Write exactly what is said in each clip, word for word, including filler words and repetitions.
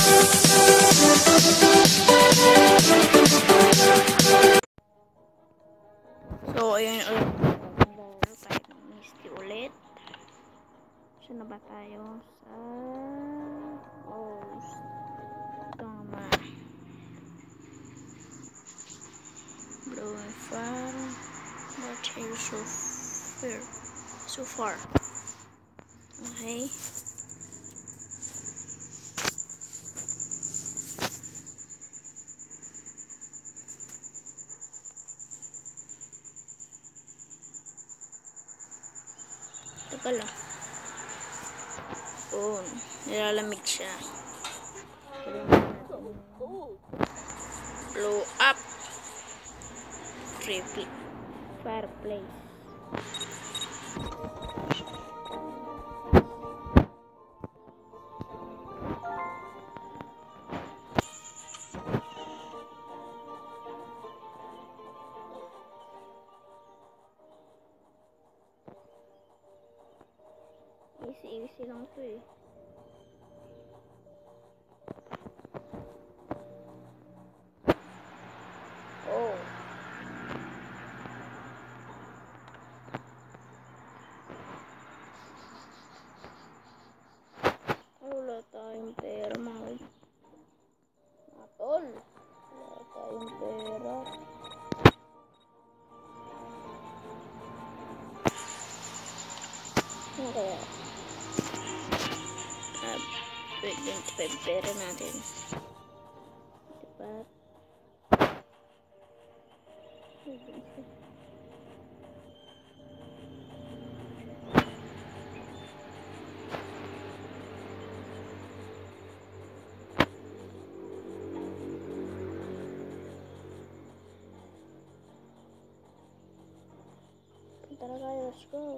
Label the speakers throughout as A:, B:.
A: So, ayun ulit. Maglaro tayo ng Misty ulit. Saan na ba tayo? Sa... Oh, tama. Blue and far. Not here so far. So far. Okay. Ito pala. Oh, nilalamig siya. Blow up. Triple fireplace. Easy-easy lang to eh. Oh. Wala tayong pera mga tol. Wala tayong pera. Ano kaya? Ah, twenty-five pera natin. Diba? Tara tayo, let's go.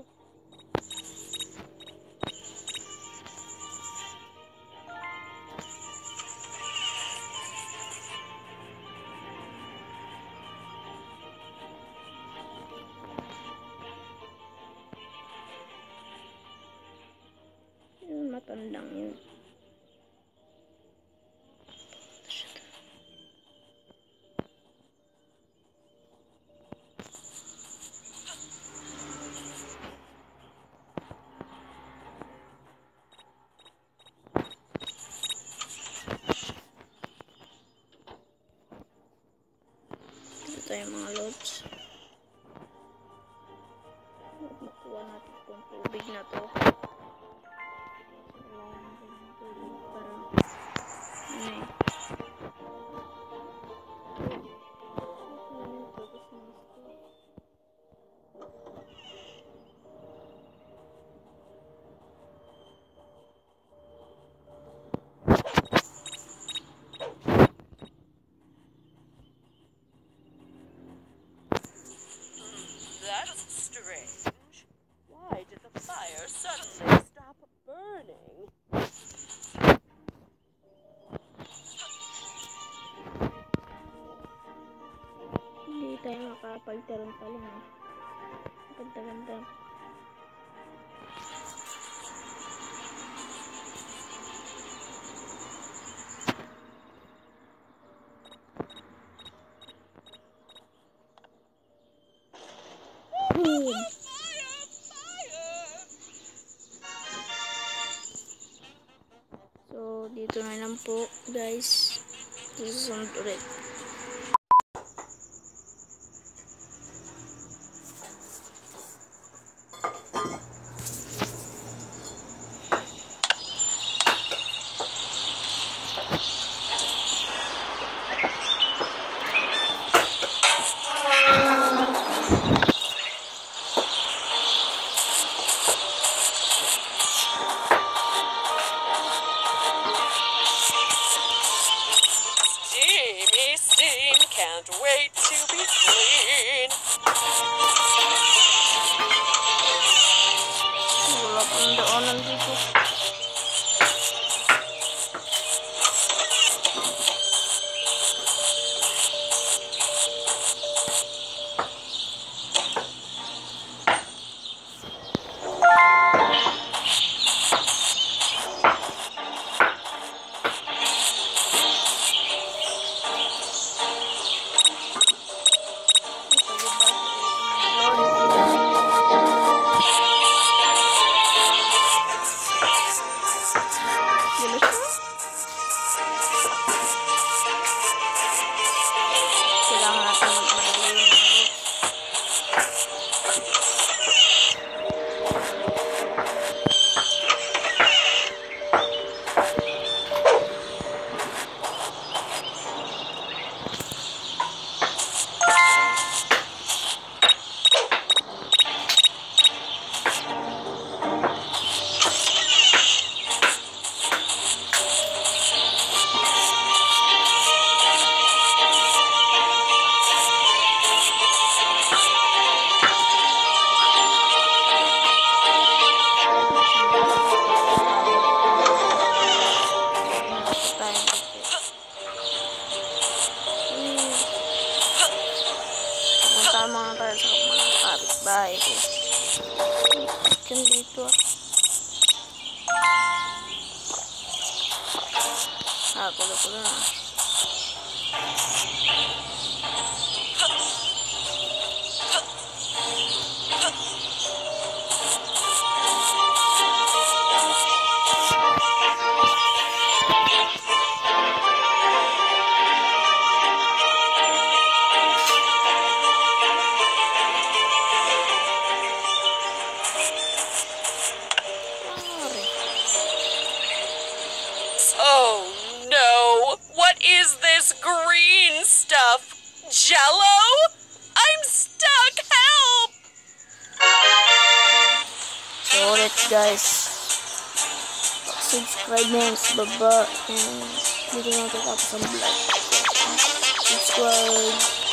A: Yung matandang yun. Ito yung mga loads. Makuha natin itong tubig na to.
B: That's strange. Why did the fire suddenly stop burning?
A: Hindi tayo makapagtaroon pala eh. Ganda-ganda. Boom! So, dito na lang po guys. Susunod ulit.
B: Steamy steam, can't wait to be clean.
A: Wala pang daanan dito. okay. Kan dito ah. Ah, kulo-kulo na.
B: Oh no! What is this green stuff? Jello? I'm stuck! Help!
A: So ulit guys, subscribe na yan sa baba and dito na tapos ang vlog. Subscribe.